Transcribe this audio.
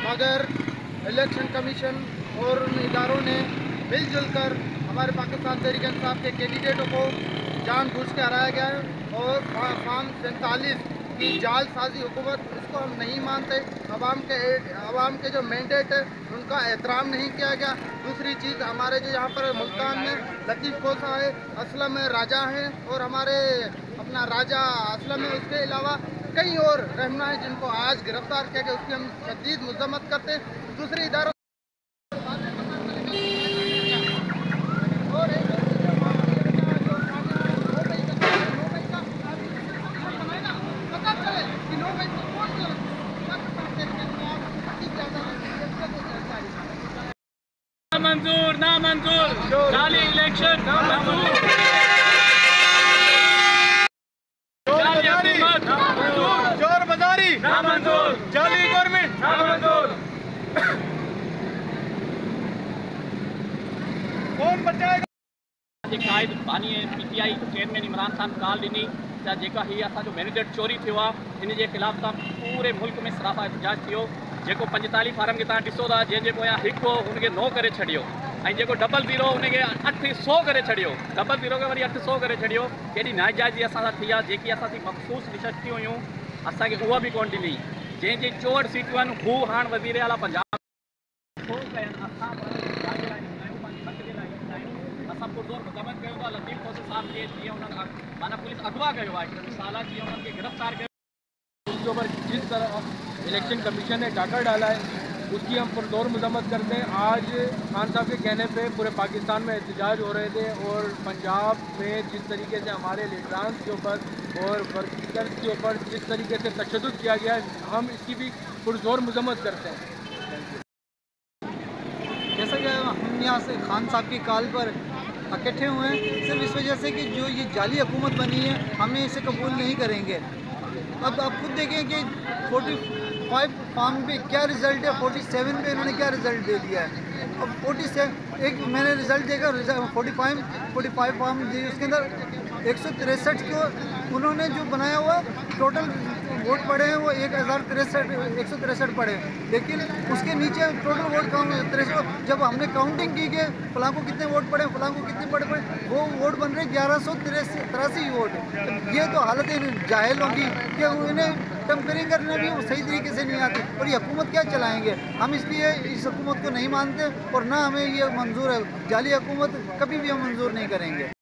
मगर election commission और उन इदारों ने मिलजुल कर हमारे पाकिस्तान तहरीक इंसाफ के कैंडिडेटों को जानबूझ के हराया गया है और फार्म 47 की जालसाजी हुकूमत, इसको हम नहीं मानते। अवाम के जो मैंडेट है उनका एहतराम नहीं किया गया। दूसरी चीज़, हमारे जो यहाँ पर मुल्तान में लतीफ़ खोसा है, असलम राजा है और हमारे अपना राजा असलम है, उसके अलावा कई और रहनुमा हैं जिनको आज गिरफ्तार किया गया, उसकी हम शदीद मजम्मत करते हैं। दूसरे इदारों मंजूर ना मंजूर, जाली इलेक्शन ना मंजूर, जाली हुकूमत ना मंजूर, चोर बाजारी ना मंजूर, जाली गवर्नमेंट ना मंजूर। कौन बचाएगा? कायद बानी PTI चेयरमैन इमरान खान काल ॾिनी त जेका हीअ असांजो मैंडेट चोरी थियो आहे, इन जे ख़िलाफ़ पूरे मुल्क में सराफा एहतजाज थियो। जेको 45 फार्म खे तव्हां ॾिसो था, जंहिंजे पोयां हिकु हो हुनखे 9 करे छॾियो, ऐं जेको 00 हुनखे 800 करे छॾियो, 00 खे वरी 800 करे छॾियो। केॾी नाजाइज़ी असां सां थी आहे, जेकी असांजी मख़सूस निशस्तियूं हुयूं असांखे उहा बि कोन ॾिनी। जंहिंजी 64 सीटियूं आहिनि हू हाणे वज़ीर आला पंजाब असां पुरज़ोर मुक़दमत कयो था लतीफ़ खोसा साहब खे, जीअं उन्हनि माना पुलिस अगवा कयो आहे 2 साल, जीअं उन्हनि खे गिरफ़्तार कयो। उसके ऊपर जिस तरह इलेक्शन कमीशन ने डाका डाला है उसकी हम पुरजोर मजम्मत करते हैं। आज खान साहब के कहने पे पूरे पाकिस्तान में एहतजाज हो रहे थे और पंजाब में जिस तरीके से हमारे लीडरान्स के ऊपर और वर्कर्स के ऊपर जिस तरीके से तशद्दुद किया गया है, हम इसकी भी पुरजोर मजम्मत करते हैं। जैसा कि हम यहाँ से खान साहब की कॉल पर इकट्ठे हुए हैं सिर्फ इस वजह से कि जो ये जाली हुकूमत बनी है हम इसे कबूल नहीं करेंगे। अब आप खुद देखें कि 45 फार्म पे क्या रिज़ल्ट है, 47 पे इन्होंने क्या रिज़ल्ट दे दिया है। अब 47 एक मैंने रिज़ल्ट देखा, 45 फार्म दिए, उसके अंदर 163 को उन्होंने जो बनाया हुआ टोटल वोट पड़े हैं वो 163 पड़े हैं, लेकिन उसके नीचे टोटल वोट काउंट 63। जब हमने काउंटिंग की कि फलां को कितने वोट पड़े, फलां को कितने पड़े, वो वोट बन रहे 1183 वोट। ये तो हालत जाहिलों की कि उन्हें टेम्परिंग करने भी वो सही तरीके से नहीं आती, और ये हुकूमत क्या चलाएंगे। हम इसलिए इस हुकूमत को नहीं मानते और ना हमें ये मंजूर है। जाली हुकूमत कभी भी हम मंजूर नहीं करेंगे।